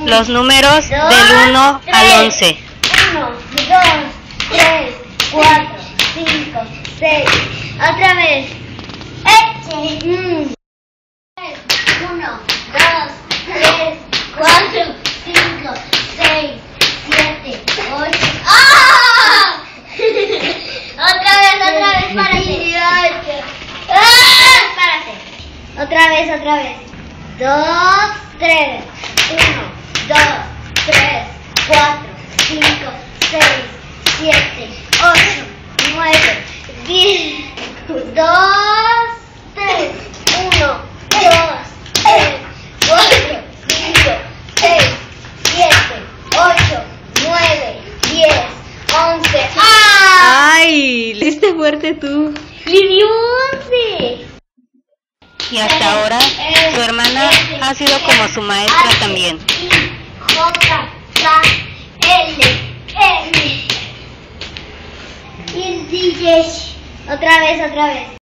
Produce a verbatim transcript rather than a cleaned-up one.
los números del uno al once. uno, dos, tres, cuatro, cinco, seis. Otra vez. Eche. Mm. uno, dos, tres, cuatro, cinco, seis, siete, ocho. ¡Ah! Otra vez, otra vez, párate. ¡Ah! Párate. Otra vez, otra vez. Dos, tres. Uno, dos, tres, cuatro, cinco, seis, siete, ocho, nueve, diez. Dos, tres. Uno, dos, tres, cuatro, cinco, seis, siete, ocho, nueve, diez, once. ¡Ah! ¡Ay! Le diste fuerte tú. ¡Le dio once! Y hasta ahora su hermana ha sido como su maestra también. J, K, L, M. Y el D J. Otra vez, otra vez.